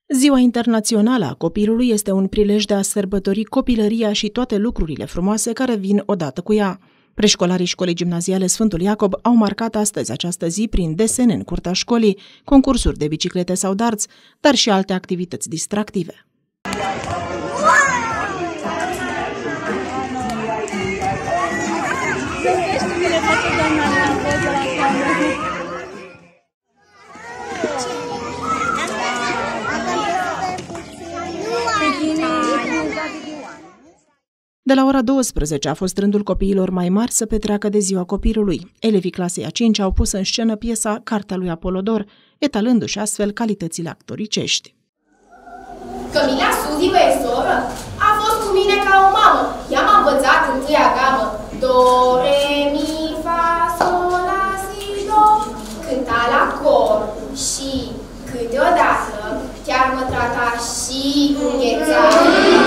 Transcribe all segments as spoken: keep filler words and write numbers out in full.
Ziua Internațională a Copilului este un prilej de a sărbători copilăria și toate lucrurile frumoase care vin odată cu ea. Preșcolarii școlii gimnaziale Sfântul Iacob au marcat astăzi această zi prin desene în curtea școlii, concursuri de biciclete sau darți, dar și alte activități distractive. De la ora douăsprezece a fost rândul copiilor mai mari să petreacă de ziua copilului. Elevii clasei a cincea au pus în scenă piesa Cartea lui Apolodor, etalându-și astfel calitățile actoricești. Cămila Sudivă e soră, a fost cu mine ca o mamă. Ea m-a învățat întâia gamă. Do, re, mi, fa, sol, la, si, do. Cânta la cor și câteodată chiar mă trata și cu ghețară.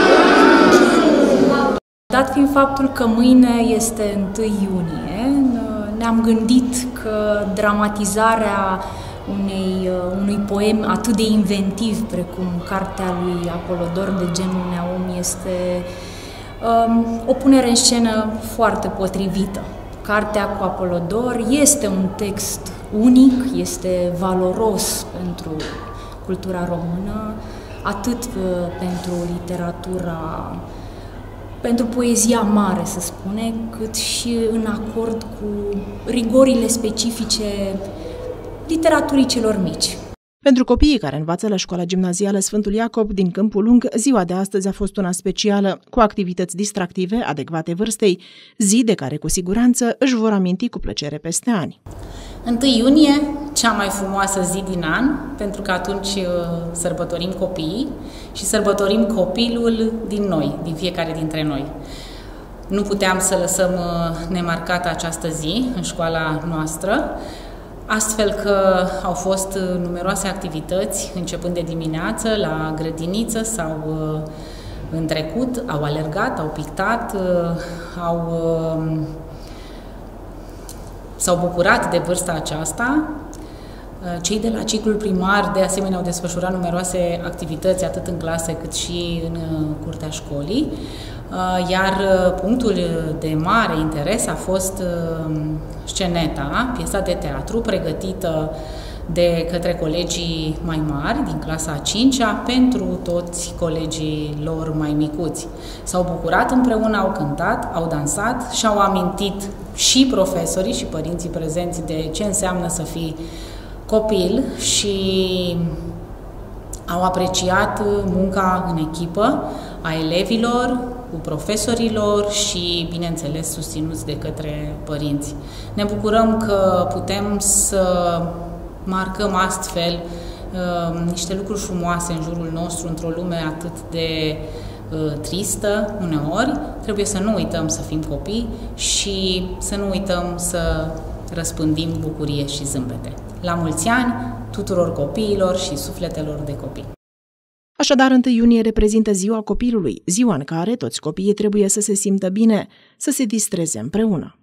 Dat fiind faptul că mâine este întâi iunie, ne-am gândit că dramatizarea unei, unui poem atât de inventiv precum Cartea lui Apolodor de genul Neaum este um, o punere în scenă foarte potrivită. Cartea cu Apolodor este un text unic, este valoros pentru cultura română, atât pentru literatura, pentru poezia mare, să spune, cât și în acord cu rigorile specifice literaturii celor mici. Pentru copiii care învață la școala gimnazială Sfântul Iacob din Câmpul Lung, ziua de astăzi a fost una specială, cu activități distractive adecvate vârstei, zi de care cu siguranță își vor aminti cu plăcere peste ani. întâi iunie, cea mai frumoasă zi din an, pentru că atunci sărbătorim copiii și sărbătorim copilul din noi, din fiecare dintre noi. Nu puteam să lăsăm nemarcată această zi în școala noastră, astfel că au fost numeroase activități, începând de dimineață, la grădiniță sau în trecut, au alergat, au pictat, au... s-au bucurat de vârsta aceasta. Cei de la ciclul primar, de asemenea, au desfășurat numeroase activități, atât în clase cât și în curtea școlii. Iar punctul de mare interes a fost Sceneta, piesa de teatru pregătită de către colegii mai mari din clasa a cincea pentru toți colegii lor mai micuți. S-au bucurat împreună, au cântat, au dansat și au amintit și profesorii și părinții prezenți de ce înseamnă să fii copil și au apreciat munca în echipă a elevilor, cu profesorilor și, bineînțeles, susținuți de către părinți. Ne bucurăm că putem să marcăm astfel uh, niște lucruri frumoase în jurul nostru, într-o lume atât de uh, tristă uneori. Trebuie să nu uităm să fim copii și să nu uităm să răspândim bucurie și zâmbete. La mulți ani tuturor copiilor și sufletelor de copii! Așadar, întâi iunie reprezintă ziua copilului, ziua în care toți copiii trebuie să se simtă bine, să se distreze împreună.